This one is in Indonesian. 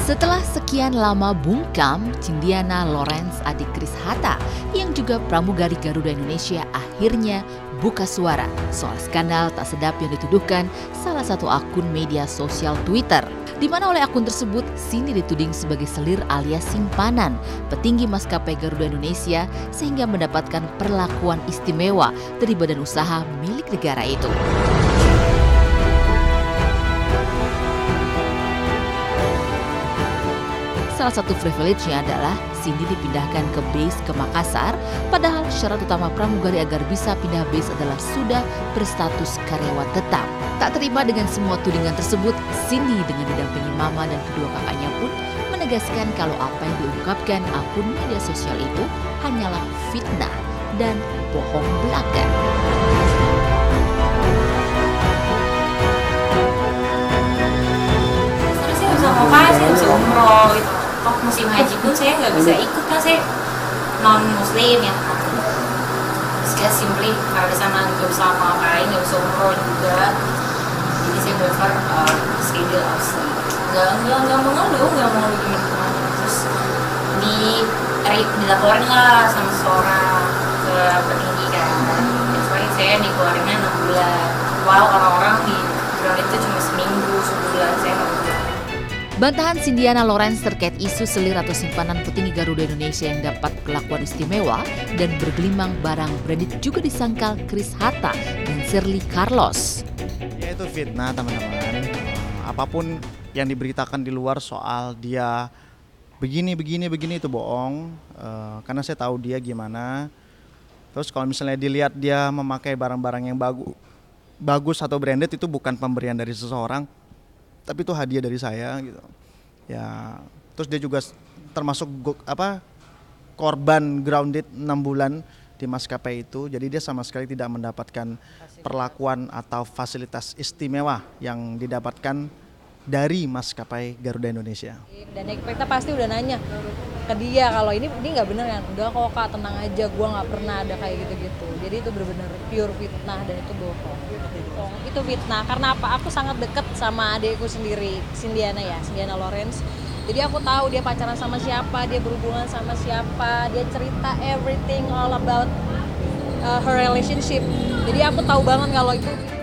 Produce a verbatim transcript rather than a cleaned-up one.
Setelah sekian lama bungkam, Cindiana Lorenz adik Chris Hatta yang juga pramugari Garuda Indonesia akhirnya buka suara soal skandal tak sedap yang dituduhkan salah satu akun media sosial Twitter. Di mana oleh akun tersebut Cindy dituding sebagai selir alias simpanan petinggi maskapai Garuda Indonesia sehingga mendapatkan perlakuan istimewa dari badan usaha milik negara itu. Salah satu privilege-nya adalah Cindy dipindahkan ke base ke Makassar, padahal syarat utama pramugari agar bisa pindah base adalah sudah berstatus karyawan tetap. Tak terima dengan semua tudingan tersebut, Cindy dengan didampingi mama dan kedua kakaknya pun menegaskan kalau apa yang diungkapkan akun media sosial itu hanyalah fitnah dan bohong belaka. Terus saya bisa ngapain sih, bisa umroh gitu. Toh musim haji pun saya nggak bisa ikut kan, saya non muslim ya. Saya simply karena di sana nggak bisa ngapain, nggak bisa umroh juga. Jadi saya prefer uh, schedule asli. Nggak nggak nggak mau ngadu, nggak mau gimana. Terus di dilaporin lah sama seorang ke petinggi kan. Kecuali saya dikeluarinnya enam bulan. Wow, orang-orang di bulan itu cuma seminggu, sebulan saya nggak bisa. Bantahan Cindiana Lorenz terkait isu selir atau simpanan petinggi Garuda Indonesia yang dapat perlakuan istimewa dan bergelimang barang branded juga disangkal Chris Hatta dan Shirley Carlos. Ya itu fitnah teman-teman. Apapun yang diberitakan di luar soal dia begini, begini, begini itu bohong. Uh, karena saya tahu dia gimana. Terus kalau misalnya dilihat dia memakai barang-barang yang bagus, bagus atau branded itu bukan pemberian dari seseorang. Tapi itu hadiah dari saya gitu. Ya, terus dia juga termasuk go, apa korban grounded enam bulan di maskapai itu. Jadi dia sama sekali tidak mendapatkan perlakuan atau fasilitas istimewa yang didapatkan dari maskapai Garuda Indonesia. Dan kita pasti udah nanya ke dia kalau ini ini nggak bener kan, udah kok Kak, tenang aja, gue nggak pernah ada kayak gitu-gitu. Jadi itu benar-benar pure fitnah dan itu bohong. Itu fitnah karena apa? Aku sangat deket sama adikku sendiri, Cindiana ya, Cindiana Lorenz. Jadi aku tahu dia pacaran sama siapa, dia berhubungan sama siapa, dia cerita everything all about uh, her relationship. Jadi aku tahu banget kalau itu